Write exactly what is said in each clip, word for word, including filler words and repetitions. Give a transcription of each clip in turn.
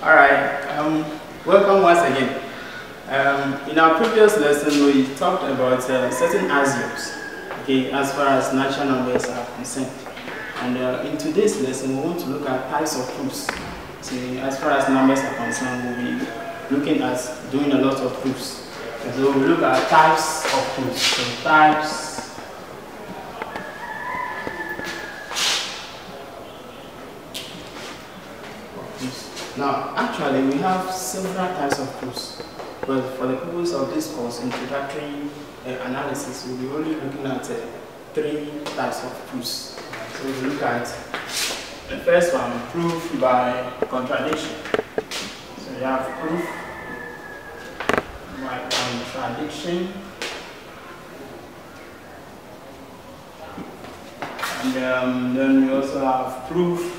Alright, um, welcome once again. Um, in our previous lesson, we talked about uh, certain axioms, okay, as far as natural numbers are concerned. And uh, in today's lesson, we want to look at types of proofs. See, as far as numbers are concerned, we'll be looking at doing a lot of proofs. So we'll look at types of proofs. So types Now, actually, we have several types of proofs, but for the purpose of this course, introductory uh, analysis, we'll be only looking at uh, three types of proofs. So we'll look at the first one, proof by contradiction. So you have proof by contradiction, and um, then we also have proof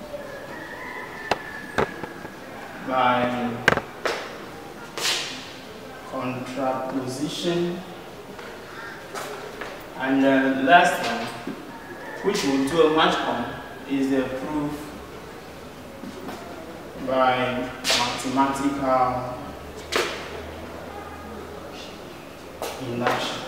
by contraposition, and the last one, which we'll do a much on, is the proof by mathematical induction.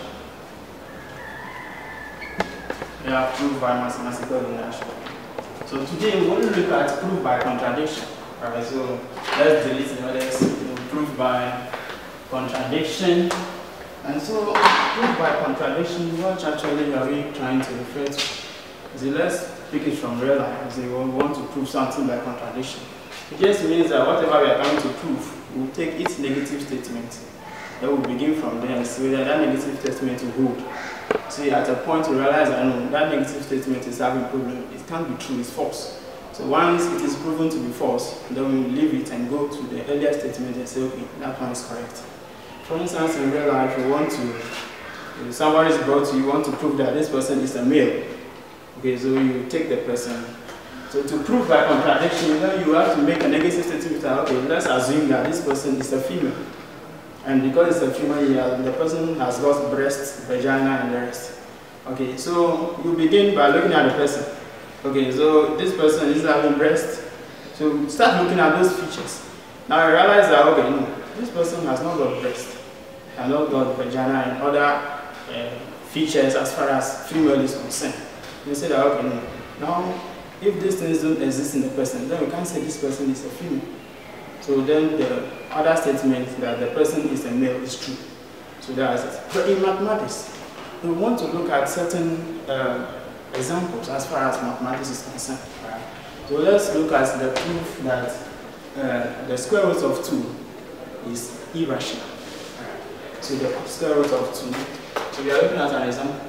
We have proof by mathematical induction. So today we will look at proof by contradiction. Alright, so let's delete the others. Proof by contradiction. And so, proof by contradiction, what actually are we trying to refer to? So let's pick it from real life. So we want to prove something by contradiction. It just means that whatever we are trying to prove, we'll take its negative statement. Then we'll begin from there and see whether that negative statement will hold. See, at a point we realize that no, that negative statement is having a problem. It can't be true, it's false. So once it is proven to be false, then we leave it and go to the earlier statement and say, okay, that one is correct. For instance, in real life, you want to, if somebody is brought to you, you want to prove that this person is a male. Okay, so you take the person. So to prove by contradiction, then you have to make a negative statement that, okay, let's assume that this person is a female. And because it's a female, yeah, the person has got breast, vagina, and the rest. Okay, so you begin by looking at the person. Okay, so this person is having breast. So start looking at those features. Now I realize that, okay, no, this person has not got breast, has not got vagina and other uh, features as far as female is concerned. You say that, okay, no. Now, if these things don't exist in the person, then we can't say this person is a female. So then the other statement that the person is a male is true. So that's it. But in mathematics, we want to look at certain uh, examples as far as mathematics is concerned. Right? So let's look at the proof that uh, the square root of two is irrational. Right? So the square root of two. So we are looking at an example.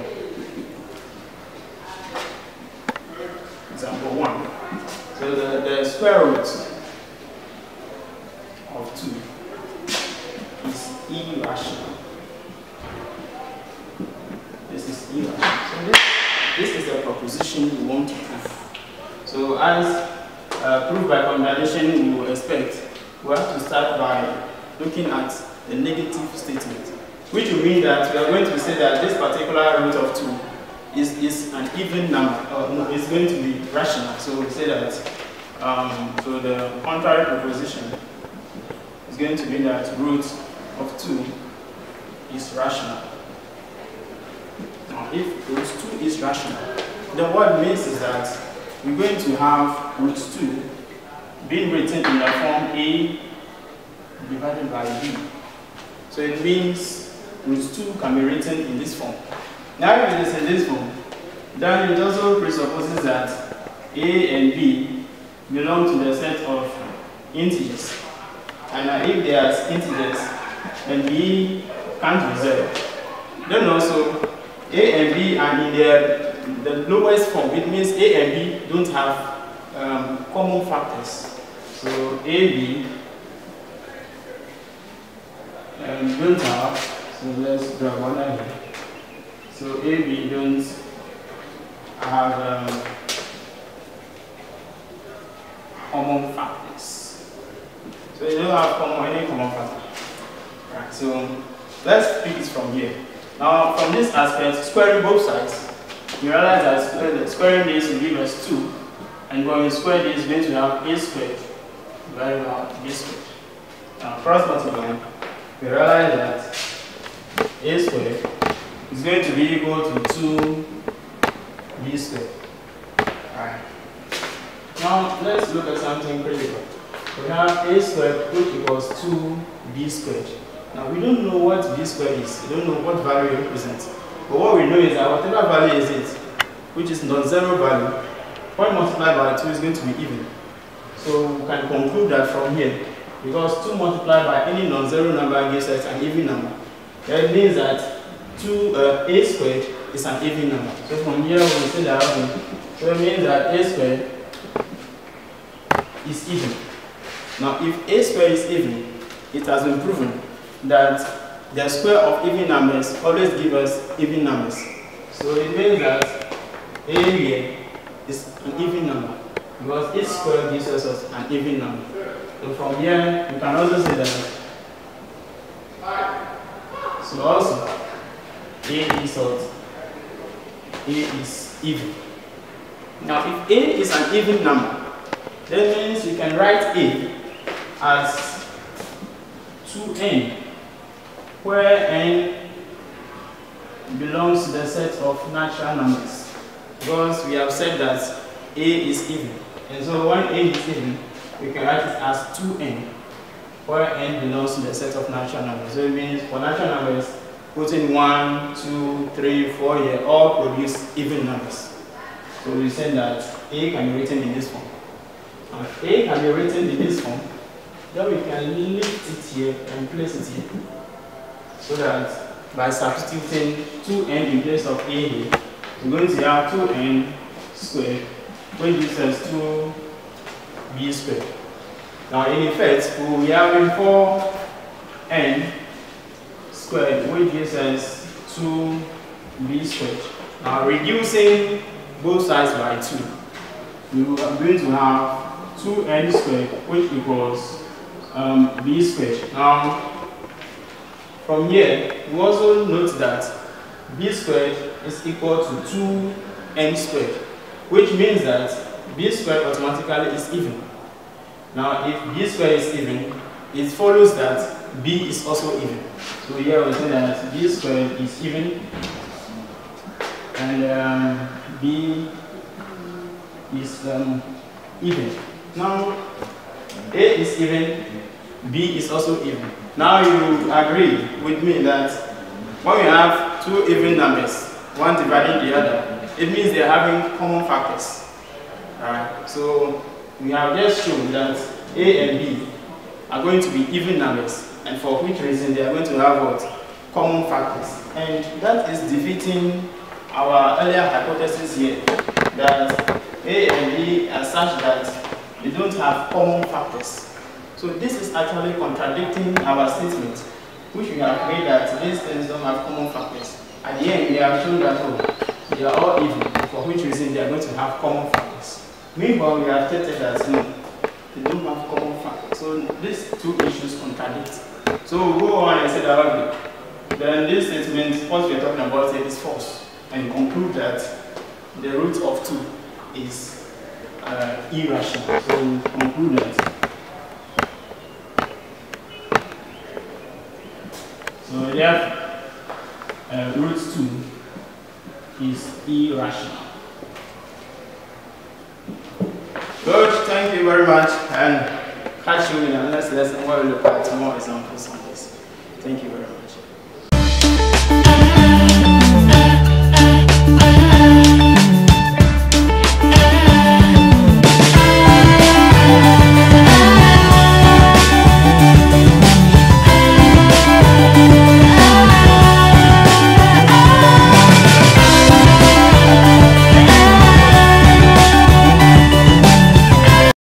So, example one. So the, the square root of two is irrational. This is irrational. So this This is the proposition we want to prove. So as uh, proof by contradiction we will expect, we have to start by looking at the negative statement, which will mean that we are going to say that this particular root of two is, is an even number, or no, it's going to be rational. So we say that, um, so the contrary proposition is going to be that root of two is rational. Now, if root two is rational, then what it means is that we're going to have root two being written in the form A divided by B. So it means root two can be written in this form. Now, if it is in this form, then it also presupposes that A and B belong to the set of integers. And uh, if they are integers, then B can't be zero. Then also, A and B are in their, the lowest form. It means A and B don't have um, common factors. So A, B um, don't have, so let's draw one here. So A, B don't have um, common factors. So they don't have common, any common factor. Right, so let's pick it from here. Now, from this aspect, squaring both sides, you realize that squaring this will give us two, and when we square this, we're going to have a squared value out b squared. Now cross multiplying, we realize that a squared is going to be equal to two b squared. Alright. Now let's look at something critical. We have a squared which equals two b squared. Now we don't know what b squared is, we don't know what value it represents. But what we know is that whatever value is it, which is non-zero value, when multiplied by two is going to be even. So we can conclude that from here, because two multiplied by any non-zero number gives us an even number. That means that two uh, a squared is an even number. So from here we say that so it means that a squared is even. Now if a squared is even, it has been proven that the square of even numbers always give us even numbers. So it means that a here is an even number because each square gives us an even number. So from here you can also say that so also a is what? A is even. Now if a is an even number, that means you can write a as two n, where n belongs to the set of natural numbers, because we have said that a is even, and so when a is even, we can write it as two n, where n belongs to the set of natural numbers. So it means for natural numbers, putting one, two, three, four here all produce even numbers. So we say that a can be written in this form. And if a can be written in this form, then we can lift it here and place it here. So that by substituting two n in place of a here, we're going to have two n squared, which gives us two b squared. Now in effect, we'll be having four n squared, which gives us two b squared. Now reducing both sides by two, we are going to have two n squared, which equals um, b squared. Now from here, we also note that b squared is equal to two n squared, which means that b squared automatically is even. Now if b squared is even, it follows that b is also even. So here we say that b squared is even, and um, b is um, even. Now a is even, b is also even. Now you agree with me that when we have two even numbers, one dividing the other, it means they are having common factors. Alright, so we have just shown that a and b are going to be even numbers, and for which reason they are going to have what? Common factors. And that is defeating our earlier hypothesis here, that a and b are such that they don't have common factors. So this is actually contradicting our statement, which we have made that these things don't have common factors. At the end, we have shown that oh, they are all even, for which reason they are going to have common factors. Meanwhile, we have stated that no, they don't have common factors. So these two issues contradict. So we'll go on and say that okay, then this statement, what we are talking about here, is false, and conclude that the root of two is uh, irrational. So we conclude that. So yeah, uh, root two is irrational. Good, thank you very much, and catch you in the next lesson where we look at more examples on this. Thank you very much.